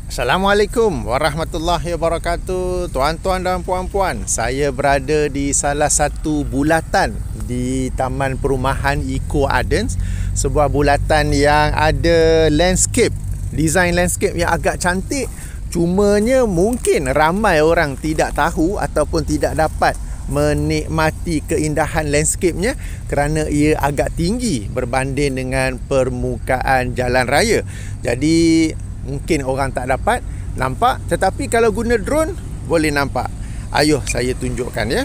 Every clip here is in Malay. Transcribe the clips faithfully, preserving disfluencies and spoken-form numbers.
Assalamualaikum warahmatullahi wabarakatuh. Tuan-tuan dan puan-puan, saya berada di salah satu bulatan di Taman Perumahan Eco Gardens. Sebuah bulatan yang ada landscape, design landscape yang agak cantik. Cumanya mungkin ramai orang tidak tahu ataupun tidak dapat menikmati keindahan landscape-nya kerana ia agak tinggi berbanding dengan permukaan jalan raya. Jadi mungkin orang tak dapat nampak, tetapi kalau guna drone boleh nampak. Ayuh saya tunjukkan ya.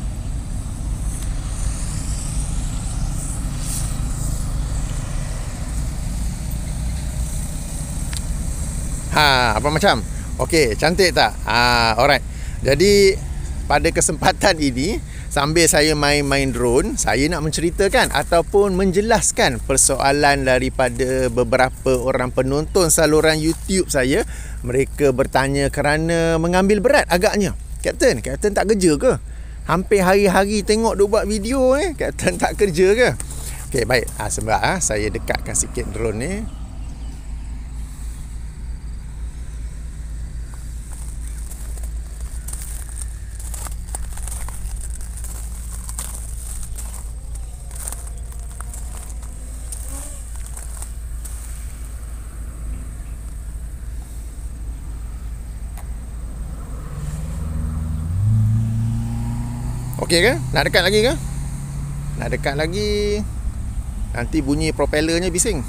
Ha, apa macam? Okey, cantik tak? Ah, alright. Jadi pada kesempatan ini, sambil saya main-main drone, saya nak menceritakan ataupun menjelaskan persoalan daripada beberapa orang penonton saluran YouTube saya. Mereka bertanya kerana mengambil berat agaknya. Kapten, Kapten tak kerja ke? Hampir hari-hari tengok dia buat video ni, Kapten tak kerja ke? Okey, baik. Ah, sebab ah, saya dekatkan sikit drone ni. Okey ke? Nak dekat lagi ke? Nak dekat lagi, nanti bunyi propellernya bising.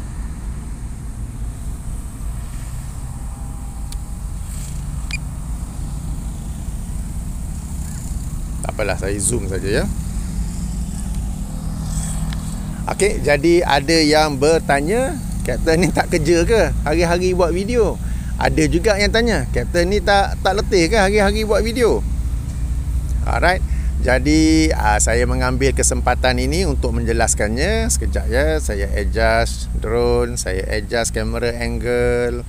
Tak apalah, saya zoom saja ya. Okey, jadi ada yang bertanya, Kapten ni tak kerja ke hari-hari buat video? Ada juga yang tanya, Kapten ni tak tak letih ke hari-hari buat video? Alright. Jadi aa, saya mengambil kesempatan ini untuk menjelaskannya. Sekejap ya, saya adjust drone, saya adjust camera angle.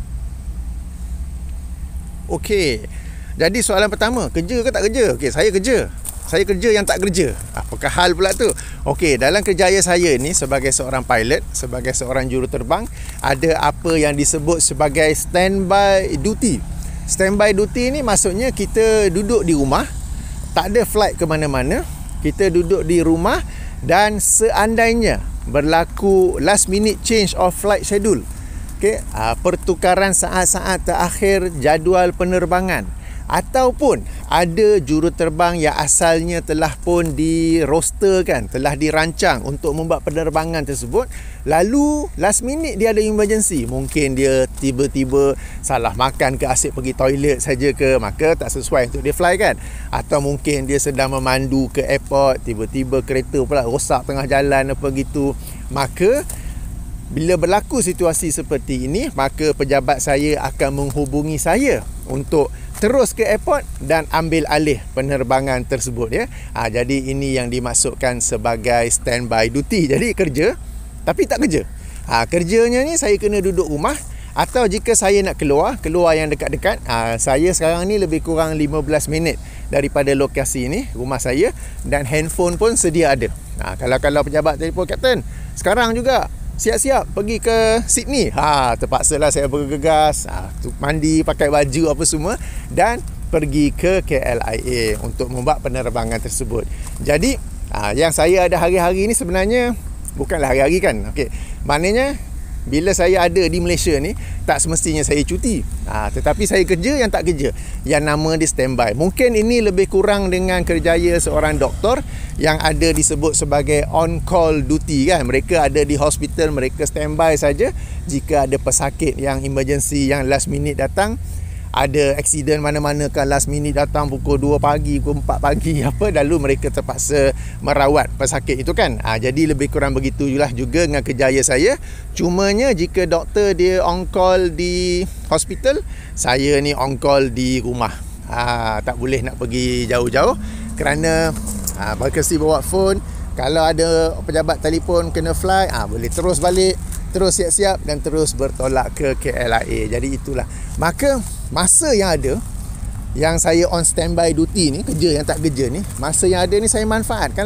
Okey. Jadi soalan pertama, kerja ke tak kerja? Okey, saya kerja. Saya kerja yang tak kerja. Apakah hal pula tu? Okey, dalam kerjaya saya ni sebagai seorang pilot, sebagai seorang juruterbang, ada apa yang disebut sebagai standby duty. Standby duty ni maksudnya kita duduk di rumah, tak ada flight ke mana-mana, kita duduk di rumah dan seandainya berlaku last minute change of flight schedule, okay, uh, pertukaran saat-saat terakhir jadual penerbangan, ataupun ada juruterbang yang asalnya telah pun dirosterkan, telah dirancang untuk membuat penerbangan tersebut, lalu last minute dia ada emergency, mungkin dia tiba-tiba salah makan ke, asyik pergi toilet saja ke, maka tak sesuai untuk dia fly kan, atau mungkin dia sedang memandu ke airport, tiba-tiba kereta pula rosak tengah jalan apa gitu, maka bila berlaku situasi seperti ini, maka pejabat saya akan menghubungi saya untuk terus ke airport dan ambil alih penerbangan tersebut ya. Ha, jadi ini yang dimaksudkan sebagai standby duty. Jadi kerja tapi tak kerja. Ha, kerjanya ni saya kena duduk rumah, atau jika saya nak keluar, keluar yang dekat-dekat, ha, saya sekarang ni lebih kurang lima belas minit daripada lokasi ni, rumah saya, dan handphone pun sedia ada. Ha, kalau-kalau pejabat telefon, Kapten, sekarang juga siap-siap pergi ke Sydney. Ha, terpaksalah saya bergegas, ha, mandi, pakai baju apa semua dan pergi ke K L I A untuk membuat penerbangan tersebut. Jadi, ha, yang saya ada hari-hari ni sebenarnya bukanlah hari-hari kan. Okey. Maknanya bila saya ada di Malaysia ni, tak semestinya saya cuti. Ha, tetapi saya kerja yang tak kerja, yang nama dia standby. Mungkin ini lebih kurang dengan kerjaya seorang doktor yang ada disebut sebagai on-call duty kan. Mereka ada di hospital, mereka standby saja. Jika ada pesakit yang emergency, yang last minute datang, ada aksiden mana-mana kan, last minute datang pukul dua pagi, pukul empat pagi apa, lalu mereka terpaksa merawat pesakit itu kan. Ha, jadi lebih kurang begitu juga juga dengan kerjaya saya. Cumanya jika doktor dia on call di hospital, saya ni on call di rumah. Ha, tak boleh nak pergi jauh-jauh kerana ha, berkesi bawa phone. Kalau ada pejabat telefon kena fly, ha, boleh terus balik, terus siap-siap dan terus bertolak ke K L I A. Jadi itulah. Maka masa yang ada, yang saya on standby duty ni, kerja yang tak kerja ni, masa yang ada ni saya manfaatkanlah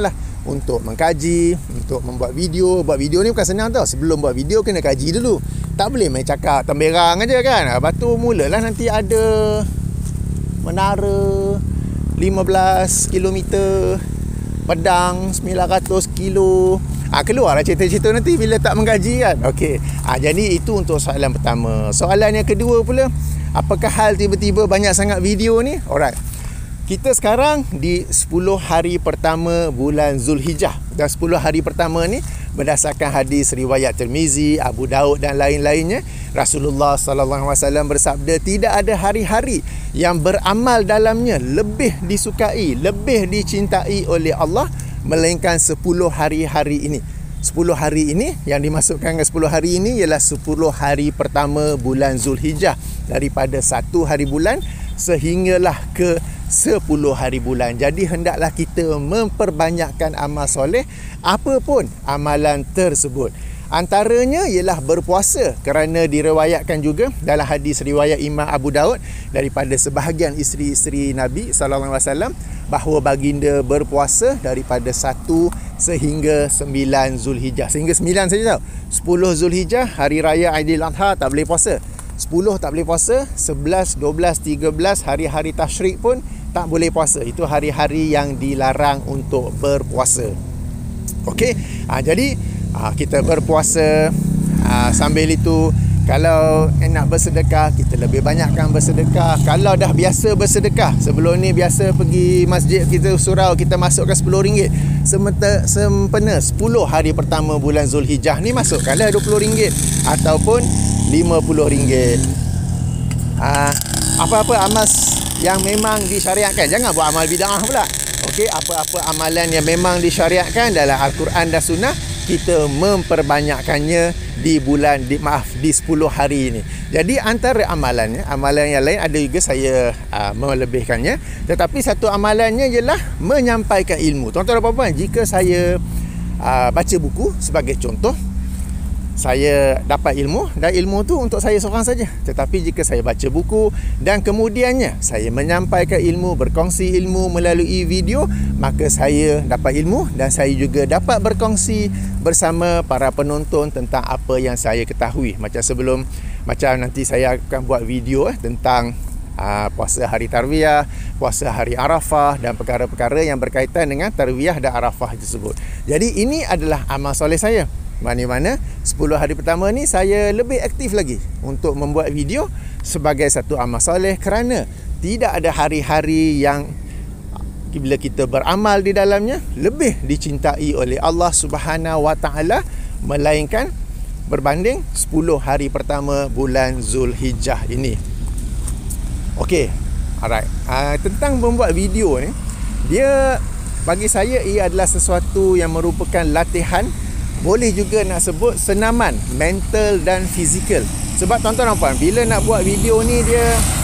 untuk mengkaji, untuk membuat video. Buat video ni bukan senang tau. Sebelum buat video kena kaji dulu. Tak boleh main cakap temberang aja kan. Lepas tu mulalah nanti ada menara lima belas kilometer, pedang sembilan ratus kilo. Ah, keluarlah cerita-cerita nanti bila tak mengkaji kan. Okey. Ah, jadi itu untuk soalan pertama. Soalan yang kedua pula, apakah hal tiba-tiba banyak sangat video ni? Alright. Kita sekarang di sepuluh hari pertama bulan Zulhijjah. Dan sepuluh hari pertama ni berdasarkan hadis riwayat Tirmizi, Abu Daud dan lain-lainnya, Rasulullah sallallahu alaihi wasallam bersabda, tidak ada hari-hari yang beramal dalamnya lebih disukai, lebih dicintai oleh Allah melainkan sepuluh hari-hari ini. sepuluh hari ini yang dimasukkan ke sepuluh hari ini ialah sepuluh hari pertama bulan Zulhijjah, daripada satu hari bulan sehinggalah ke sepuluh hari bulan. Jadi hendaklah kita memperbanyakkan amal soleh, apapun amalan tersebut. Antaranya ialah berpuasa, kerana diriwayatkan juga dalam hadis riwayat Imam Abu Daud daripada sebahagian isteri-isteri Nabi sallallahu alaihi wasallam bahawa baginda berpuasa daripada satu sehingga sembilan Zulhijjah. Sehingga sembilan saja tau. sepuluh Zulhijjah hari raya Aidiladha tak boleh puasa. sepuluh tak boleh puasa, sebelas, dua belas, tiga belas hari-hari tasyrik pun tak boleh puasa. Itu hari-hari yang dilarang untuk berpuasa. Okey. Ha, jadi ha, kita berpuasa, ha, sambil itu kalau nak bersedekah, kita lebih banyakkan bersedekah. Kalau dah biasa bersedekah, sebelum ni biasa pergi masjid, kita surau, kita masukkan sepuluh ringgit. Semata, sempena sepuluh hari pertama bulan Zulhijjah ni, masukkanlah dua puluh ringgit ataupun lima puluh ringgit. Ha, apa-apa amal yang memang disyariatkan, jangan buat amal bid'ah pula. Okey, apa-apa amalan yang memang disyariatkan dalam Al-Quran dan Sunnah, kita memperbanyakkannya di bulan di, maaf di sepuluh hari ini. Jadi antara amalannya, amalan yang lain ada juga saya uh, melebihkannya, tetapi satu amalannya ialah menyampaikan ilmu. Tuan-tuan dan puan-puan, jika saya uh, baca buku sebagai contoh, saya dapat ilmu, dan ilmu tu untuk saya seorang saja. Tetapi jika saya baca buku dan kemudiannya saya menyampaikan ilmu, berkongsi ilmu melalui video, maka saya dapat ilmu dan saya juga dapat berkongsi bersama para penonton tentang apa yang saya ketahui. Macam sebelum, macam nanti saya akan buat video eh, tentang uh, puasa hari Tarwiyah, puasa hari Arafah dan perkara-perkara yang berkaitan dengan Tarwiyah dan Arafah tersebut. Jadi ini adalah amal soleh saya. Mana-mana sepuluh hari pertama ni saya lebih aktif lagi untuk membuat video sebagai satu amal soleh, kerana tidak ada hari-hari yang bila kita beramal di dalamnya lebih dicintai oleh Allah Subhanahu Wa Taala melainkan berbanding sepuluh hari pertama bulan Zulhijjah ini. Okey, alright. Uh, tentang membuat video ni, dia bagi saya ia adalah sesuatu yang merupakan latihan, boleh juga nak sebut senaman mental dan fizikal. Sebab tuan-tuan dan puan, bila nak buat video ni dia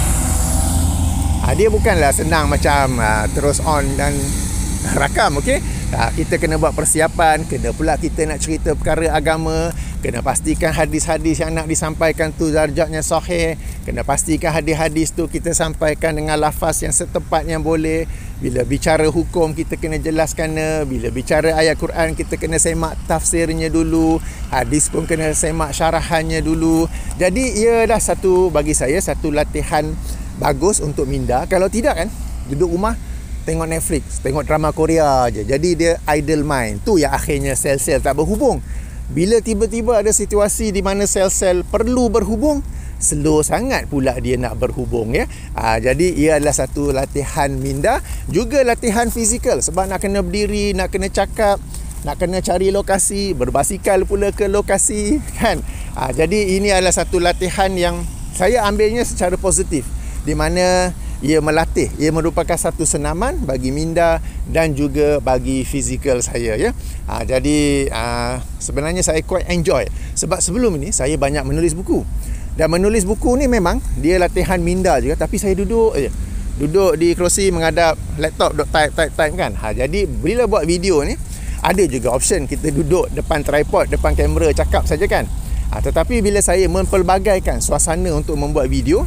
ha, dia bukanlah senang macam ha, terus on dan rakam. Okey, ha, kita kena buat persiapan, kena pula kita nak cerita perkara agama, kena pastikan hadis-hadis yang nak disampaikan tu darjatnya sahih, kena pastikan hadis-hadis tu kita sampaikan dengan lafaz yang setepat yang boleh. Bila bicara hukum, kita kena jelaskan. Bila bicara ayat Quran, kita kena semak tafsirnya dulu. Hadis pun kena semak syarahannya dulu. Jadi ia dah satu, bagi saya, satu latihan bagus untuk minda. Kalau tidak kan, duduk rumah tengok Netflix, tengok drama Korea je. Jadi dia idle mind. Tu yang akhirnya sel-sel tak berhubung. Bila tiba-tiba ada situasi di mana sel-sel perlu berhubung, slow sangat pula dia nak berhubung, ya. Ha, jadi ia adalah satu latihan minda, juga latihan fizikal, sebab nak kena berdiri, nak kena cakap, nak kena cari lokasi, berbasikal pula ke lokasi, kan. Ha, jadi ini adalah satu latihan yang saya ambilnya secara positif, di mana ia melatih, ia merupakan satu senaman bagi minda dan juga bagi fizikal saya, ya. Ha, jadi ha, sebenarnya saya quite enjoy, sebab sebelum ini saya banyak menulis buku. Dan menulis buku ni memang dia latihan minda juga, tapi saya duduk je. Duduk di kerusi menghadap laptop, duk type type type kan. Ha, jadi bila buat video ni ada juga option kita duduk depan tripod, depan kamera cakap saja kan. Ha, tetapi bila saya mempelbagaikan suasana untuk membuat video,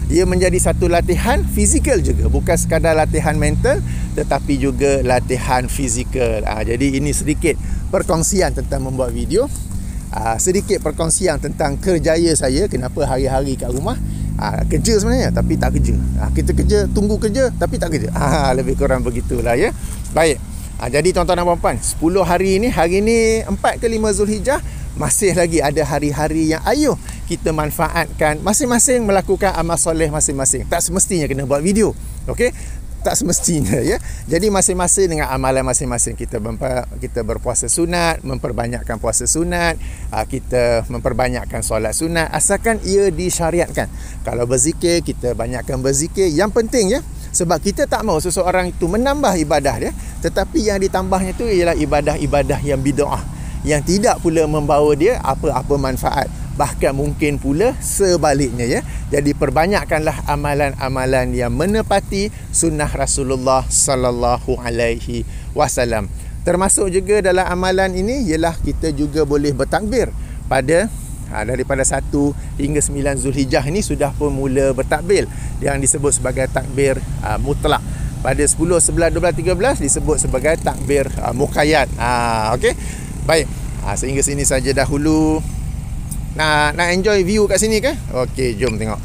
Ia menjadi satu latihan fizikal juga, bukan sekadar latihan mental tetapi juga latihan fizikal. Ha, jadi ini sedikit perkongsian tentang membuat video. Ha, sedikit perkongsian tentang kerjaya saya, kenapa hari-hari kat rumah. Ha, kerja sebenarnya tapi tak kerja. Ha, kita kerja, tunggu kerja tapi tak kerja. Ha, lebih kurang begitulah ya. Baik. Ha, jadi tuan-tuan dan puan-puan, sepuluh hari ini, hari ini empat ke lima Zulhijjah, masih lagi ada hari-hari yang ayo kita manfaatkan, masing-masing melakukan amal soleh masing-masing. Tak semestinya kena buat video. Okey? Tak semestinya ya. Jadi masing-masing dengan amalan masing-masing, kita memper, kita berpuasa sunat, memperbanyakkan puasa sunat, kita memperbanyakkan solat sunat asalkan ia disyariatkan. Kalau berzikir, kita banyakkan berzikir. Yang penting ya, sebab kita tak mahu seseorang itu menambah ibadah dia, tetapi yang ditambahnya itu ialah ibadah-ibadah yang bid'ah, yang tidak pula membawa dia apa-apa manfaat. Bahkan mungkin pula sebaliknya ya. Jadi perbanyakkanlah amalan-amalan yang menepati sunnah Rasulullah sallallahu alaihi wasallam. Termasuk juga dalam amalan ini ialah kita juga boleh bertakbir pada ha, daripada satu hingga sembilan Zulhijjah ini sudah pun mula bertakbir yang disebut sebagai takbir ha, mutlak. Pada sepuluh, sebelas, dua belas, tiga belas disebut sebagai takbir ha, muqayyad. Ha, okey. Baik. Ha, sehingga sini saja dahulu. Nak, nak enjoy view kat sini ke? Okey, jom tengok.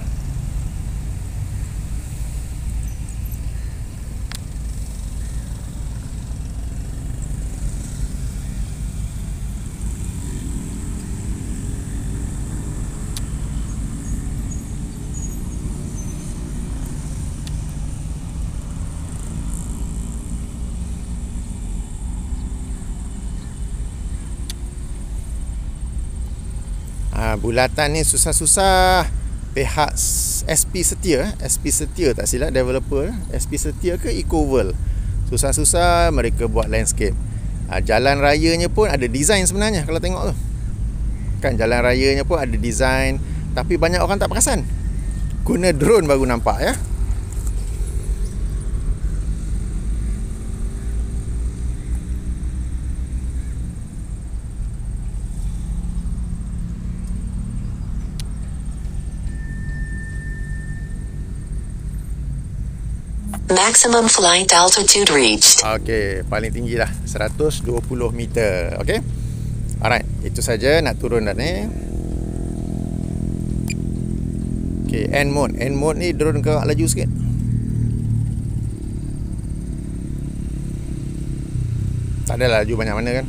Ha, bulatan ni susah-susah. Pihak S P Setia, S P Setia tak silap developer, S P Setia ke Ecoworld. Susah-susah mereka buat landscape. Ha, jalan rayanya pun ada design sebenarnya kalau tengok tu. Kan jalan rayanya pun ada design, tapi banyak orang tak perasan. Guna drone baru nampak ya. Maximum flight altitude reached. Okey, paling tinggi lah seratus dua puluh meter. Okey. Alright, itu saja nak turun dah ni. Okey, end mode. End mode ni drone gerak laju sikit. Tak adalah laju banyak mana kan.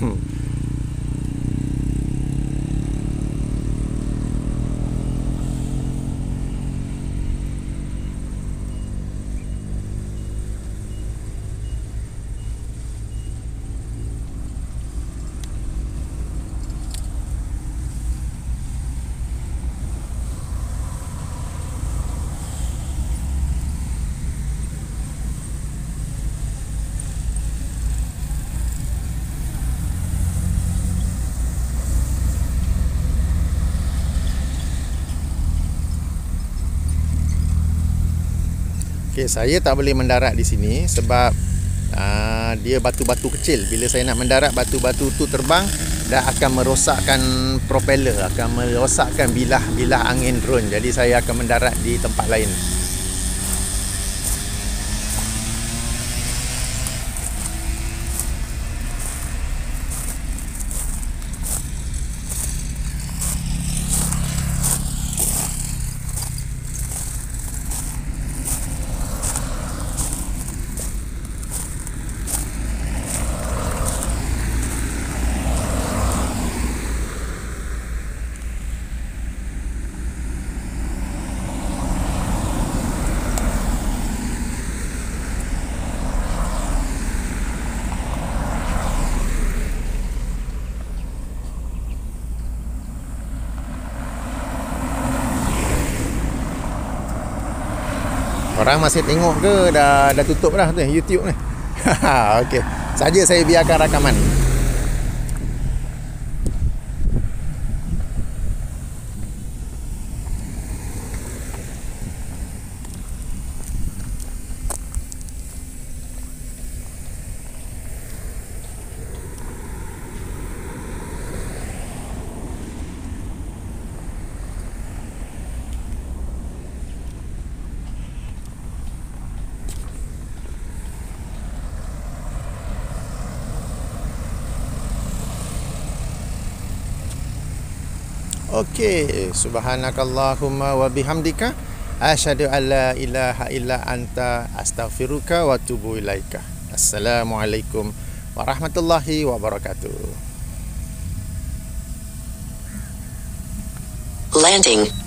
Okay, saya tak boleh mendarat di sini sebab uh, dia batu-batu kecil. Bila saya nak mendarat, batu-batu tu terbang dan akan merosakkan propeller, akan merosakkan bilah-bilah angin drone. Jadi saya akan mendarat di tempat lain. Orang masih tengok ke dah dah tutup dah tu YouTube ni. Okey, saja saya biarkan rakaman. Okey, subhanakallahumma wa bihamdika asyhadu an la ilaha illa anta astaghfiruka wa atubu ilaika. Assalamualaikum warahmatullahi wabarakatuh. Landing.